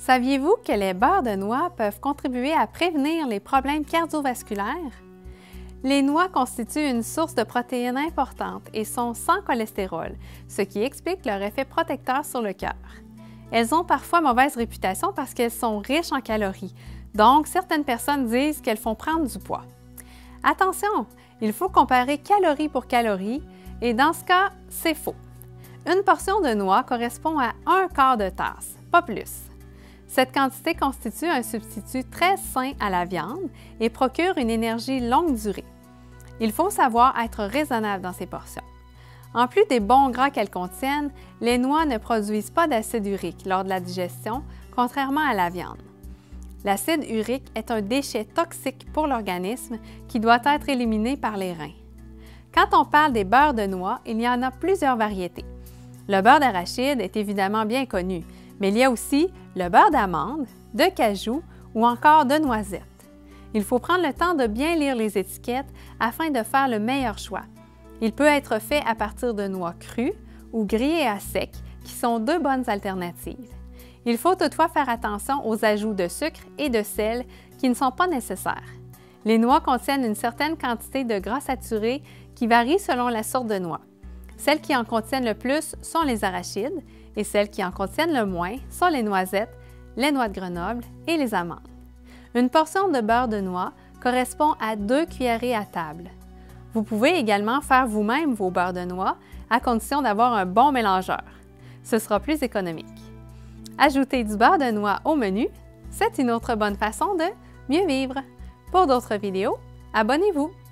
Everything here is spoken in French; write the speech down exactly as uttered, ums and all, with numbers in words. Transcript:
Saviez-vous que les beurres de noix peuvent contribuer à prévenir les problèmes cardiovasculaires? Les noix constituent une source de protéines importante et sont sans cholestérol, ce qui explique leur effet protecteur sur le cœur. Elles ont parfois mauvaise réputation parce qu'elles sont riches en calories, donc certaines personnes disent qu'elles font prendre du poids. Attention, il faut comparer calorie pour calorie et dans ce cas, c'est faux. Une portion de noix correspond à un quart de tasse, pas plus. Cette quantité constitue un substitut très sain à la viande et procure une énergie longue durée. Il faut savoir être raisonnable dans ces portions. En plus des bons gras qu'elles contiennent, les noix ne produisent pas d'acide urique lors de la digestion, contrairement à la viande. L'acide urique est un déchet toxique pour l'organisme qui doit être éliminé par les reins. Quand on parle des beurres de noix, il y en a plusieurs variétés. Le beurre d'arachide est évidemment bien connu, mais il y a aussi le beurre d'amande, de cajou ou encore de noisette. Il faut prendre le temps de bien lire les étiquettes afin de faire le meilleur choix. Il peut être fait à partir de noix crues ou grillées à sec, qui sont deux bonnes alternatives. Il faut toutefois faire attention aux ajouts de sucre et de sel qui ne sont pas nécessaires. Les noix contiennent une certaine quantité de gras saturés qui varie selon la sorte de noix. Celles qui en contiennent le plus sont les arachides et celles qui en contiennent le moins sont les noisettes, les noix de Grenoble et les amandes. Une portion de beurre de noix correspond à deux cuillerées à table. Vous pouvez également faire vous-même vos beurres de noix à condition d'avoir un bon mélangeur. Ce sera plus économique. Ajouter du beurre de noix au menu, c'est une autre bonne façon de mieux vivre. Pour d'autres vidéos, abonnez-vous!